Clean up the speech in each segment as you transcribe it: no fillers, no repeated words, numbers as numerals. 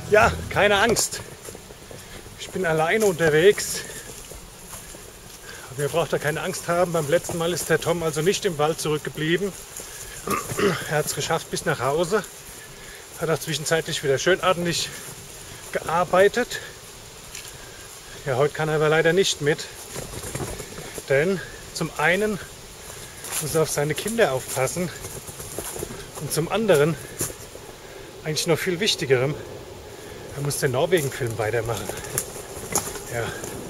Ja, keine Angst. Ich bin alleine unterwegs. Aber ihr braucht da keine Angst haben. Beim letzten Mal ist der Tom also nicht im Wald zurückgeblieben. Er hat es geschafft bis nach Hause. Hat auch zwischenzeitlich wieder schön ordentlich gearbeitet. Ja, heute kann er aber leider nicht mit. Denn zum einen muss er auf seine Kinder aufpassen. Und zum anderen, eigentlich noch viel wichtigerem, er muss den Norwegen-Film weitermachen. Ja.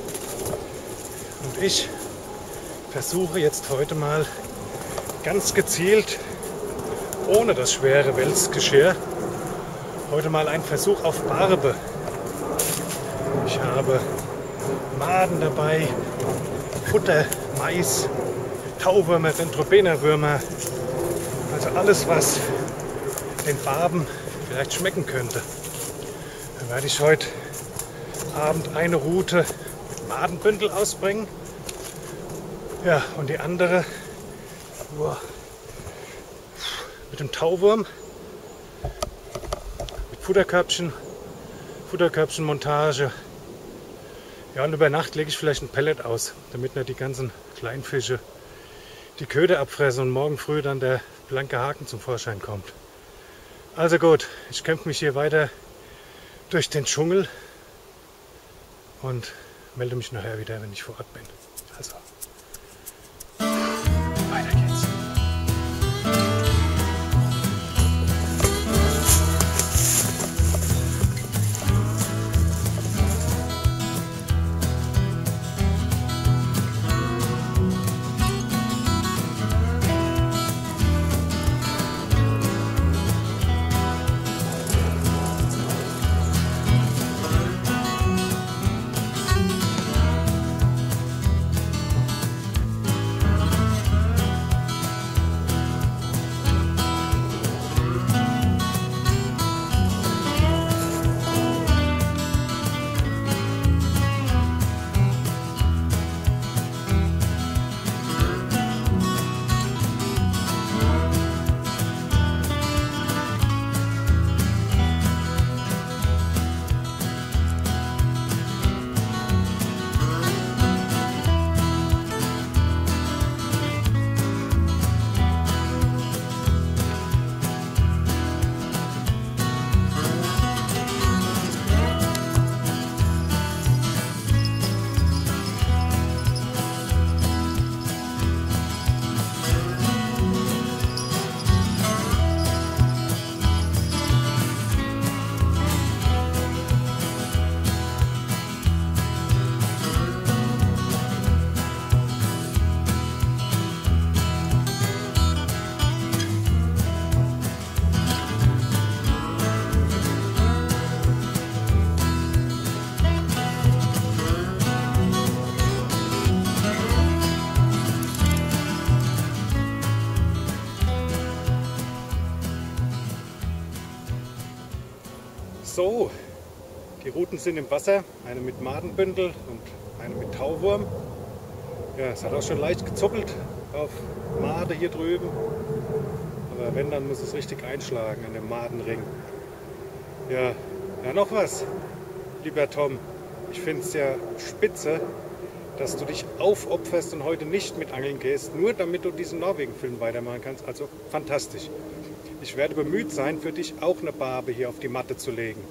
Und ich versuche jetzt heute mal ganz gezielt, ohne das schwere Wälzgeschirr, heute mal einen Versuch auf Barbe. Ich habe Maden dabei, Futter, Mais, Tauwürmer, Dendrobenerwürmer, also alles, was den Barben vielleicht schmecken könnte. Dann werde ich heute Abend eine Route mit Madenbündel ausbringen. Ja, und die andere mit dem Tauwurm, mit Futterkörbchenmontage. Ja, und über Nacht lege ich vielleicht ein Pellet aus, damit nicht die ganzen Kleinfische die Köder abfressen und morgen früh dann der blanke Haken zum Vorschein kommt. Also gut, ich kämpfe mich hier weiter durch den Dschungel und melde mich nachher wieder, wenn ich vor Ort bin. Also, weiter geht's. So, die Routen sind im Wasser, eine mit Madenbündel und eine mit Tauwurm. Ja, es hat auch schon leicht gezuppelt auf Made hier drüben, aber wenn, dann muss es richtig einschlagen an dem Madenring. Ja, noch was, lieber Tom, ich finde es ja spitze, dass du dich aufopferst und heute nicht mit Angeln gehst, nur damit du diesen Norwegen-Film weitermachen kannst, also fantastisch. Ich werde bemüht sein, für dich auch eine Barbe hier auf die Matte zu legen.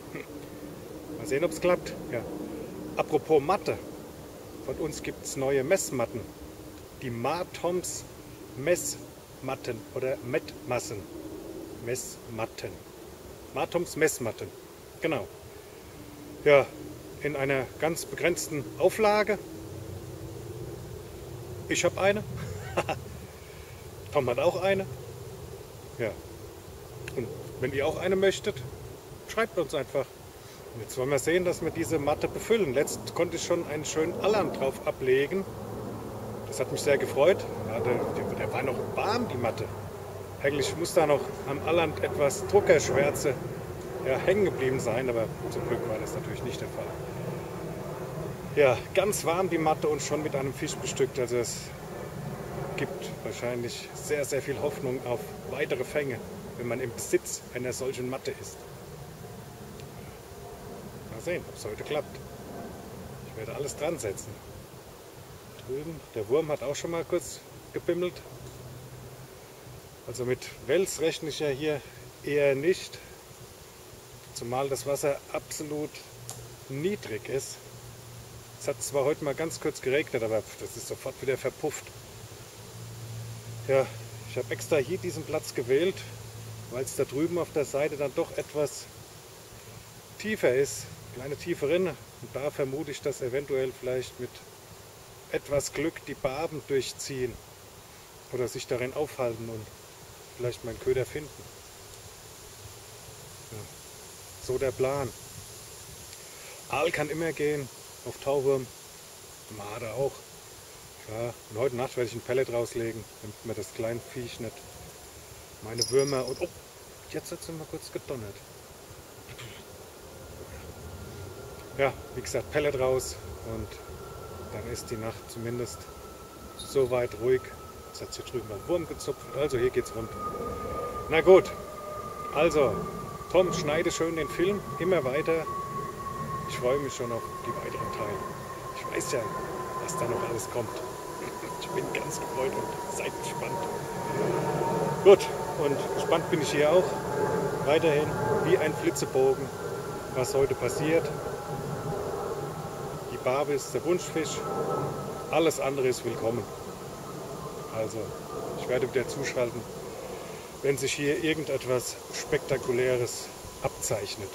Mal sehen, ob es klappt. Ja. Apropos Matte. Von uns gibt es neue Messmatten. Die Martoms Messmatten oder Mettmassen. Messmatten. Martoms Messmatten. Genau. Ja, in einer ganz begrenzten Auflage. Ich habe eine. Tom hat auch eine. Ja, und wenn ihr auch eine möchtet, schreibt uns einfach. Und jetzt wollen wir sehen, dass wir diese Matte befüllen. Letzt konnte ich schon einen schönen Allan drauf ablegen. Das hat mich sehr gefreut. Ja, der war noch warm, die Matte. Eigentlich muss da noch am Allan etwas Druckerschwärze hängen geblieben sein, aber zum Glück war das natürlich nicht der Fall. Ja, ganz warm die Matte und schon mit einem Fisch bestückt. Also es gibt wahrscheinlich sehr, sehr viel Hoffnung auf weitere Fänge, wenn man im Besitz einer solchen Matte ist. Mal sehen, ob es heute klappt. Ich werde alles dran setzen. Drüben, der Wurm hat auch schon mal kurz gebimmelt. Also mit Wels rechne ich ja hier eher nicht. Zumal das Wasser absolut niedrig ist. Es hat zwar heute mal ganz kurz geregnet, aber das ist sofort wieder verpufft. Ja, ich habe extra hier diesen Platz gewählt, weil es da drüben auf der Seite dann doch etwas tiefer ist. Kleine tiefe Rinne. Und da vermute ich, dass eventuell vielleicht mit etwas Glück die Barben durchziehen oder sich darin aufhalten und vielleicht meinen Köder finden. Ja, so der Plan. Aal kann immer gehen, auf Tauwurm, Marder auch. Klar. Und heute Nacht werde ich ein Pellet rauslegen, damit mir das kleine Viech nicht meine Würmer und... Oh, jetzt hat es mal kurz gedonnert. Ja, wie gesagt, Pellet raus und dann ist die Nacht zumindest so weit ruhig. Jetzt hat es hier drüben beim Wurm gezupft, also hier geht's rund. Na gut, also Tom, schneide schön den Film, immer weiter. Ich freue mich schon auf die weiteren Teile. Ich weiß ja, was da noch alles kommt. Ich bin ganz gefreut und seid gespannt. Gut, und gespannt bin ich hier auch. Weiterhin wie ein Flitzebogen, was heute passiert. Die Barbe ist der Wunschfisch, alles andere ist willkommen. Also, ich werde wieder zuschalten, wenn sich hier irgendetwas Spektakuläres abzeichnet.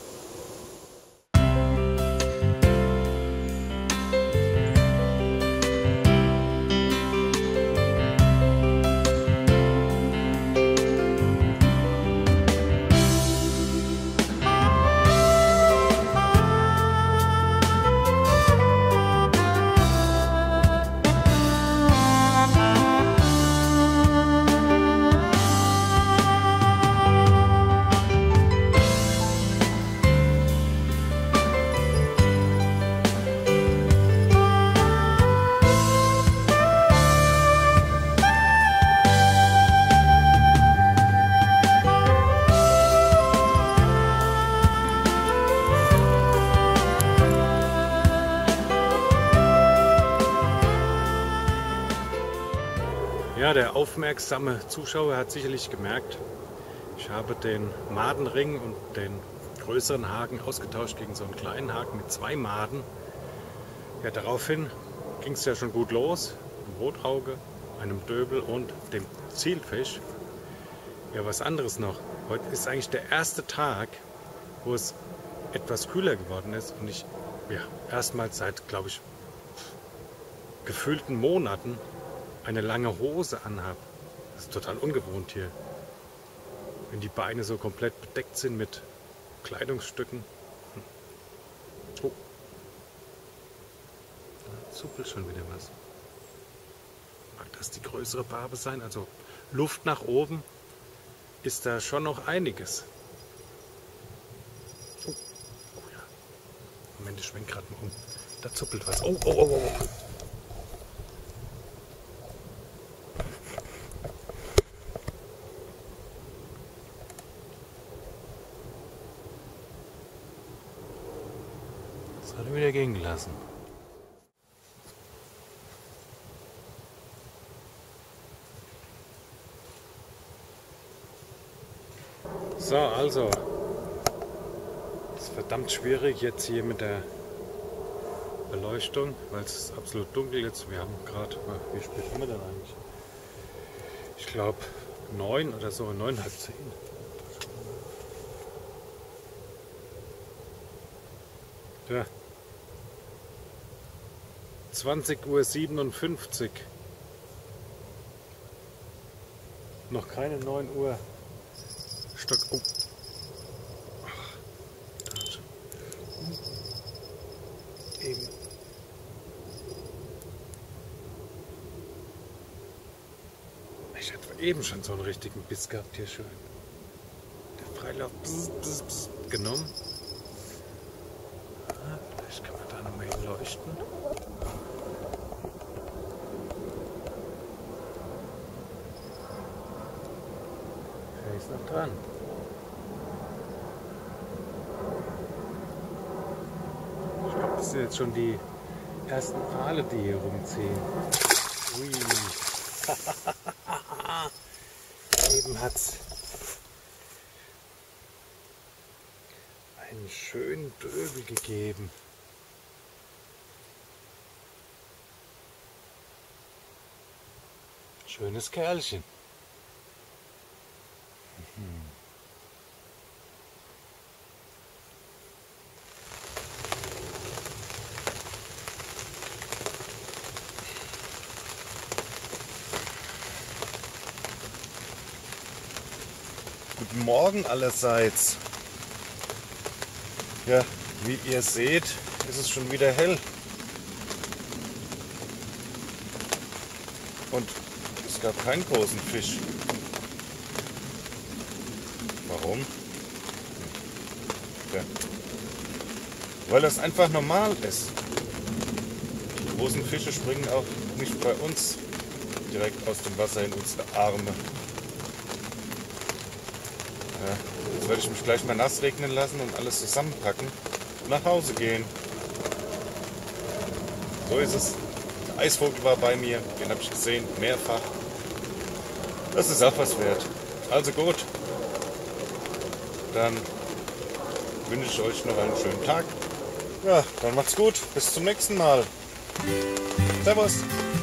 Ja, der aufmerksame Zuschauer hat sicherlich gemerkt, ich habe den Madenring und den größeren Haken ausgetauscht gegen so einen kleinen Haken mit 2 Maden. Ja, daraufhin ging es ja schon gut los. Einem Rotauge, einem Döbel und dem Zielfisch. Ja, was anderes noch. Heute ist eigentlich der erste Tag, wo es etwas kühler geworden ist und ich erstmals seit, glaube ich, gefühlten Monaten eine lange Hose anhabe. Das ist total ungewohnt hier. Wenn die Beine so komplett bedeckt sind mit Kleidungsstücken. Oh. Da zuppelt schon wieder was. Mag das die größere Barbe sein? Also Luft nach oben ist da schon noch einiges. Oh, oh ja. Moment, ich schwenke gerade mal um. Da zuppelt was. Oh, oh, oh, oh. Das hat er wieder gehen gelassen. So, also, es ist verdammt schwierig jetzt hier mit der Beleuchtung, weil es ist absolut dunkel jetzt. Wir haben gerade, wie spät haben wir denn eigentlich? Ich glaube 9 oder so, 9, halb 10. Ja. 20:57 Uhr. Noch keine 9 Uhr. Stock. Oh. Ach, da schon. Eben. Ich hatte eben schon so einen richtigen Biss gehabt hier schön. Der Freilauf genommen. Ah, vielleicht kann man da noch mal hinleuchten. Er ist noch dran. Das sind jetzt schon die ersten Aale, die hier rumziehen. Ui. Eben hat's einen schönen Döbel gegeben. Schönes Kerlchen. Guten Morgen allerseits. Ja, wie ihr seht, ist es schon wieder hell. Und es gab keinen großen Fisch. Warum? Ja. Weil das einfach normal ist. Die großen Fische springen auch nicht bei uns direkt aus dem Wasser in unsere Arme. Ja, jetzt werde ich mich gleich mal nass regnen lassen und alles zusammenpacken und nach Hause gehen. So ist es. Der Eisvogel war bei mir, den habe ich gesehen, mehrfach. Das ist auch was wert. Also gut, dann wünsche ich euch noch einen schönen Tag. Ja, dann macht's gut. Bis zum nächsten Mal. Servus.